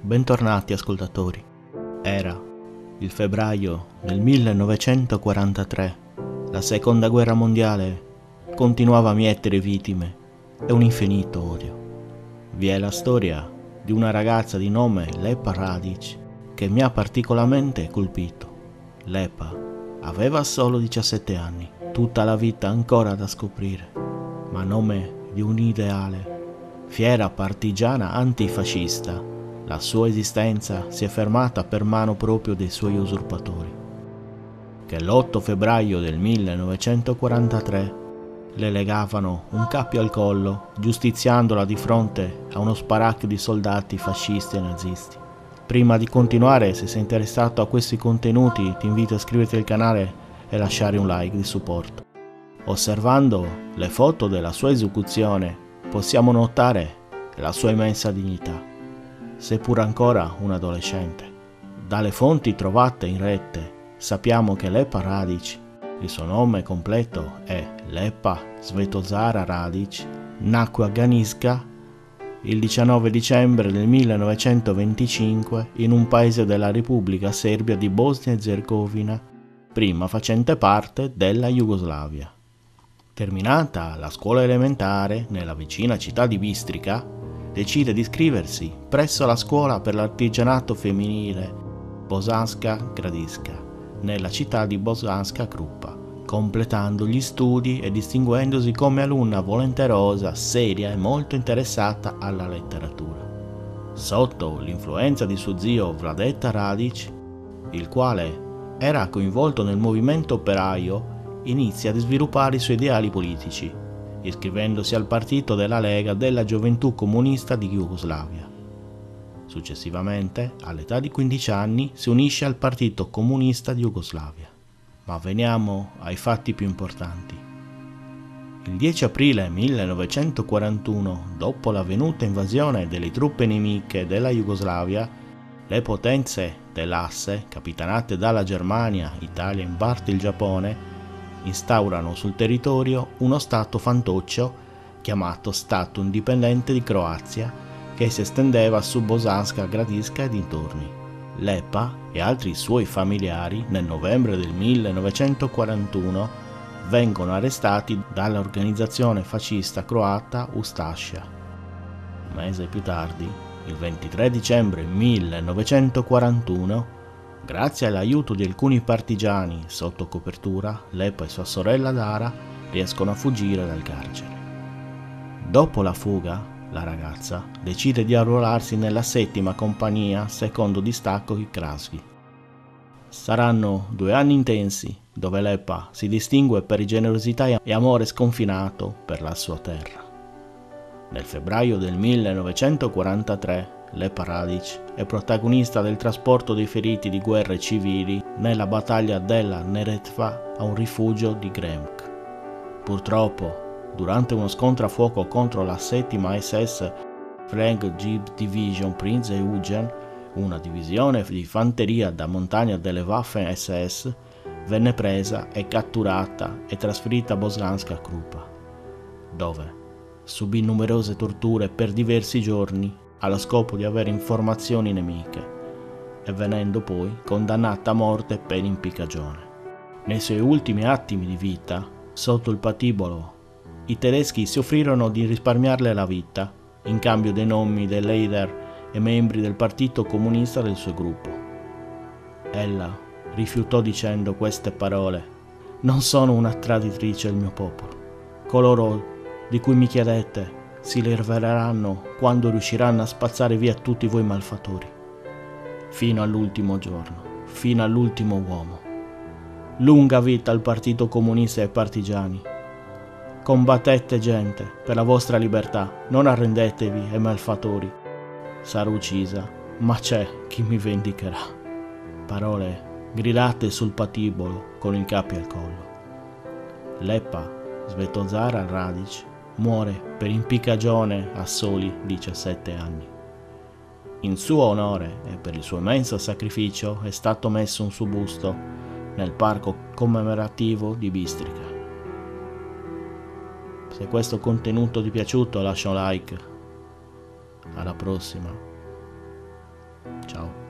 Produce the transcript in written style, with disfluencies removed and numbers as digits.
bentornati ascoltatori. Era il febbraio del 1943, la seconda guerra mondiale continuava a mietere vittime e un infinito odio. Vi è la storia di una ragazza di nome Lepa Radić che mi ha particolarmente colpito. Lepa aveva solo 17 anni, tutta la vita ancora da scoprire, ma a nome di un ideale. Fiera partigiana antifascista, la sua esistenza si è fermata per mano proprio dei suoi usurpatori, che l'8 febbraio del 1943 le legavano un cappio al collo, giustiziandola di fronte a uno sparecchio di soldati fascisti e nazisti. Prima di continuare, se sei interessato a questi contenuti, ti invito a iscriverti al canale e lasciare un like di supporto. Osservando le foto della sua esecuzione, possiamo notare la sua immensa dignità, seppur ancora un adolescente. Dalle fonti trovate in rete sappiamo che Lepa Radić, il suo nome completo è Lepa Svetozara Radić, nacque a Ganička il 19 dicembre del 1925 in un paese della Repubblica Serbia di Bosnia e Erzegovina, prima facente parte della Jugoslavia. Terminata la scuola elementare nella vicina città di Bistrica, decide di iscriversi presso la scuola per l'artigianato femminile Bosanska Gradiška, nella città di Bosanska Krupa, completando gli studi e distinguendosi come alunna volenterosa, seria e molto interessata alla letteratura. Sotto l'influenza di suo zio Vladeta Radić, il quale era coinvolto nel movimento operaio, inizia a sviluppare i suoi ideali politici, iscrivendosi al partito della Lega della Gioventù Comunista di Jugoslavia. Successivamente, all'età di 15 anni, si unisce al Partito Comunista di Jugoslavia. Ma veniamo ai fatti più importanti. Il 10 aprile 1941, dopo l'avvenuta invasione delle truppe nemiche della Jugoslavia, le potenze dell'asse, capitanate dalla Germania, Italia e in parte il Giappone, instaurano sul territorio uno stato fantoccio chiamato Stato Indipendente di Croazia, che si estendeva su Bosanska Gradiška e dintorni. Lepa e altri suoi familiari nel novembre del 1941 vengono arrestati dall'organizzazione fascista croata Ustaša. Un mese più tardi, il 23 dicembre 1941, grazie all'aiuto di alcuni partigiani sotto copertura, Lepa e sua sorella Dara riescono a fuggire dal carcere. Dopo la fuga, la ragazza decide di arruolarsi nella 7ª compagnia secondo distacco di Krasvi. Saranno 2 anni intensi, dove Lepa si distingue per generosità e amore sconfinato per la sua terra. Nel febbraio del 1943, Lepa Radić è protagonista del trasporto dei feriti di guerre civili nella battaglia della Neretva a un rifugio di Gremk. Purtroppo, durante uno scontro a fuoco contro la 7ª SS Frank Jeep Division Prinz Eugen, una divisione di fanteria da montagna delle Waffen SS, venne presa e catturata e trasferita a Bosanska Krupa, dove subì numerose torture per diversi giorni allo scopo di avere informazioni nemiche e venendo poi condannata a morte per impiccagione. Nei suoi ultimi attimi di vita, sotto il patibolo, i tedeschi si offrirono di risparmiarle la vita in cambio dei nomi dei leader e membri del Partito Comunista del suo gruppo. Ella rifiutò dicendo queste parole: «Non sono una traditrice del mio popolo. Coloro di cui mi chiedete si libereranno quando riusciranno a spazzare via tutti voi malfattori. Fino all'ultimo giorno, fino all'ultimo uomo. Lunga vita al Partito Comunista e ai partigiani. Combattete, gente, per la vostra libertà, non arrendetevi ai malfattori. Sarò uccisa, ma c'è chi mi vendicherà». Parole gridate sul patibolo con il cappio al collo. Lepa Svetozara Radić muore per impiccagione a soli 17 anni. In suo onore e per il suo immenso sacrificio è stato messo un suo busto nel parco commemorativo di Bistrica. Se questo contenuto ti è piaciuto lascia un like. Alla prossima. Ciao.